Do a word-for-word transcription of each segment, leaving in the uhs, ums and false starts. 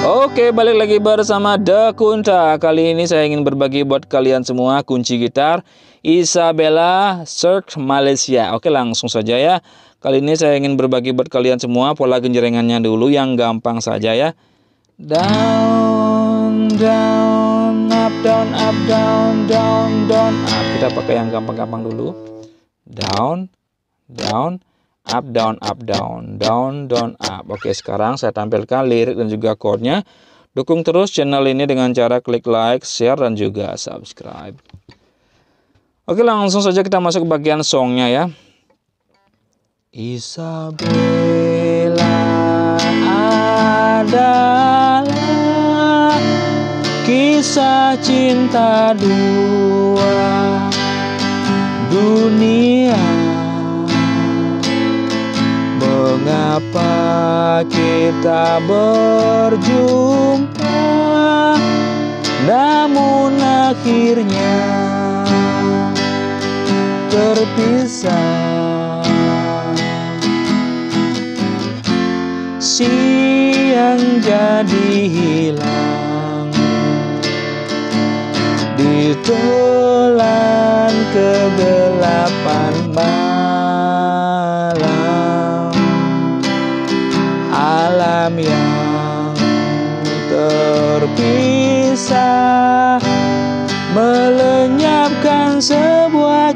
Oke, balik lagi bersama The Kunta. Kali ini saya ingin berbagi buat kalian semua kunci gitar Isabella Search Malaysia. Oke, langsung saja ya. Kali ini saya ingin berbagi buat kalian semua pola genjrengannya dulu yang gampang saja ya. Down, down, up, down, up, down, down, down, up. Kita pakai yang gampang-gampang dulu. Down, down, up, down, up, down, down, down, up. Oke, sekarang saya tampilkan lirik dan juga chordnya. Dukung terus channel ini dengan cara klik like, share, dan juga subscribe. Oke, langsung saja kita masuk ke bagian songnya ya. Isabella adalah kisah cinta dua dunia. Mengapa kita berjumpa, namun akhirnya terpisah. Siang jadi hilang, ditelan kegelapan malam. Alam yang terpisah melenyapkan sebuah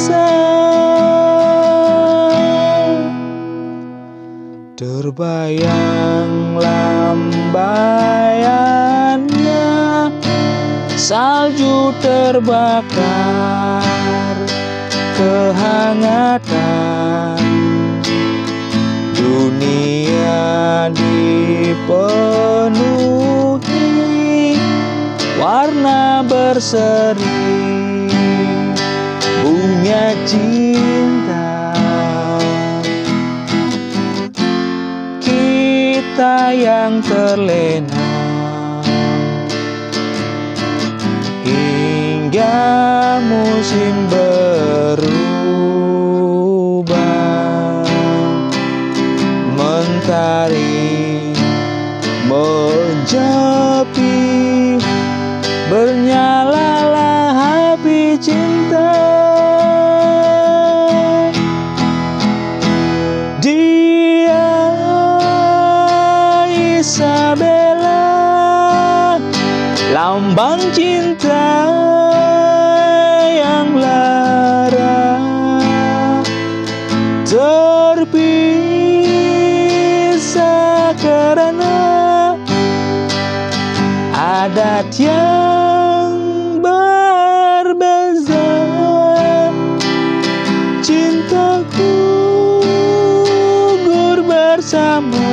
kisah. Terbayang lambaiannya, salju terbakar kehangatan. Dunia dipenuhi warna berseri bunga cinta. Kita yang terlena hingga musim berubah. Mentari menjepi, bernyalalah api cinta. Dia Isabella, lambang cinta yang lara, terpisah karena adat yang berbeza. Cintaku gugur bersama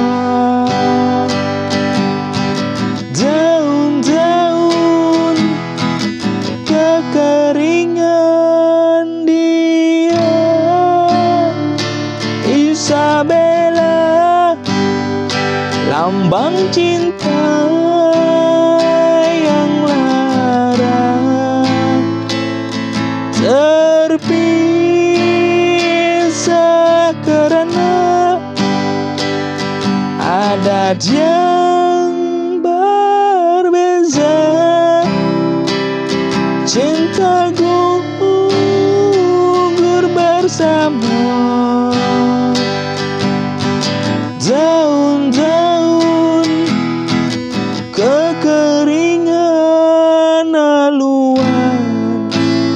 daun-daun kekeringan. Dia Isabella, lambang cinta yang lara, terpisah karena adat yang berbeza. Cinta gugur bersama daun-daun kekeringan. Aluan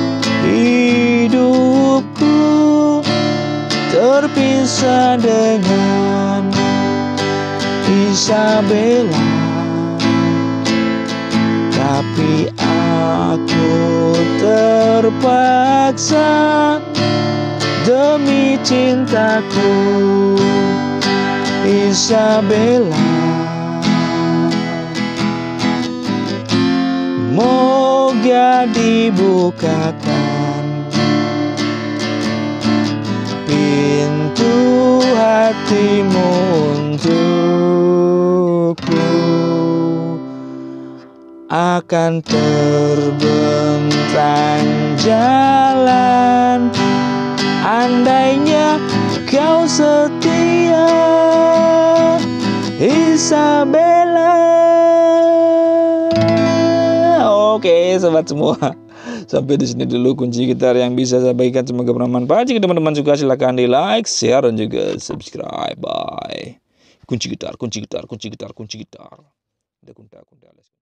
hidupku terpisah dengan Isabella, tapi aku terpaksa demi cintaku Isabella. Moga dibukakan pintu hatimu untukku. Akan terbentang jalan andainya kau setia, Isabella. Oke, sobat semua. Sampai di sini dulu kunci gitar yang bisa saya bagikan, semoga bermanfaat. Jika teman-teman suka silahkan di like, share, dan juga subscribe. Bye. Kunci gitar, kunci gitar, kunci gitar, kunci gitar. Udah kunta, kunta.